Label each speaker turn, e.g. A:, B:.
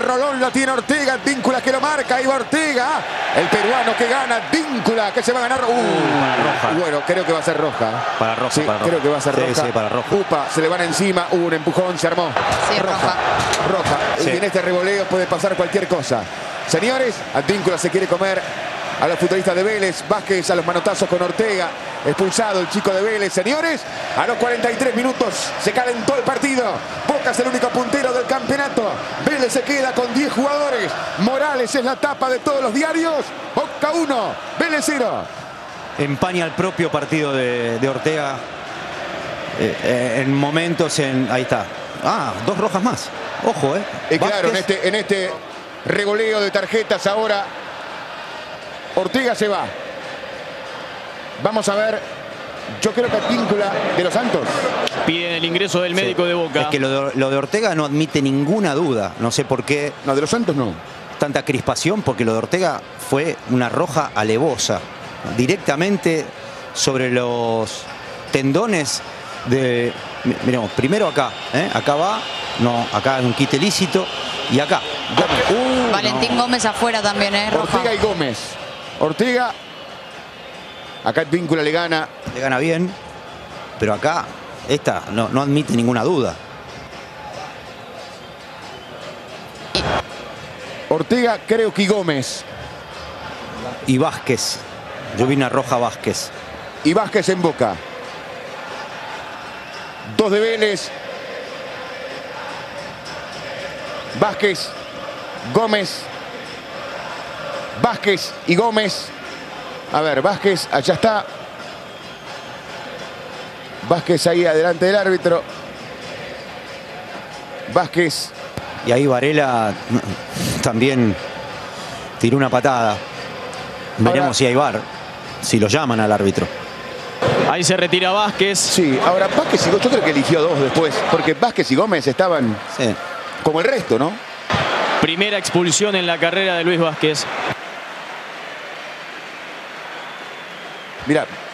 A: rolón lo tiene Ortega. Víncula que lo marca. Ahí va Ortega. El peruano que gana. Víncula que se va a ganar.
B: Para roja.
A: Bueno, creo que va a ser roja.
B: Para roja,
A: Sí,
B: para roja.
A: creo que va a ser roja.
B: Sí, para roja.
A: Upa, se le van encima. Un empujón, se armó.
C: Sí, roja.
A: Roja.
B: Sí.
A: Y en este revoleo puede pasar cualquier cosa. Señores, Advíncula se quiere comer a los futbolistas de Vélez. Vázquez a los manotazos con Ortega. Expulsado el chico de Vélez. Señores, a los 43 minutos se calentó el partido. Boca es el único puntero del campeonato. Vélez se queda con 10 jugadores. Morales es la tapa de todos los diarios. Boca 1, Vélez 0.
B: Empaña el propio partido de Ortega. En momentos, ahí está. Ah, 2 rojas más. Ojo,
A: Y claro,
B: Vázquez.
A: en este revoleo de tarjetas ahora Ortega se va. Vamos a ver. Yo creo que Advíncula de los Santos.
D: Piden el ingreso del médico de Boca.
B: Es que lo de Ortega no admite ninguna duda. No sé por qué
A: No, de los Santos no.
B: tanta crispación, porque lo de Ortega fue una roja alevosa. Directamente sobre los tendones de... Miremos, primero acá. Acá va. No, acá es un quite ilícito. Y acá. Gómez.
C: Valentín Gómez afuera también, roja.
A: Ortega y Gómez. Ortega. Acá Advíncula le gana.
B: Le gana bien. Pero acá, esta no admite ninguna duda.
A: Ortega, creo que Gómez.
B: Y Vázquez. Yo vi una roja Vázquez.
A: Y Vázquez en Boca. 2 de Vélez. Vázquez. Gómez. Vázquez y Gómez. A ver, Vázquez, allá está. Vázquez ahí adelante del árbitro. Vázquez.
B: Y ahí Varela también tiró una patada. Veremos
A: Ahora,
B: si hay VAR, si lo llaman al árbitro.
D: Ahí se retira Vázquez.
A: sí, ahora Vázquez y Gómez, yo creo que eligió 2 después, porque Vázquez y Gómez estaban
B: Sí.
A: como el resto, ¿no?
D: Primera expulsión en la carrera de Luis Vázquez.
A: Mirá,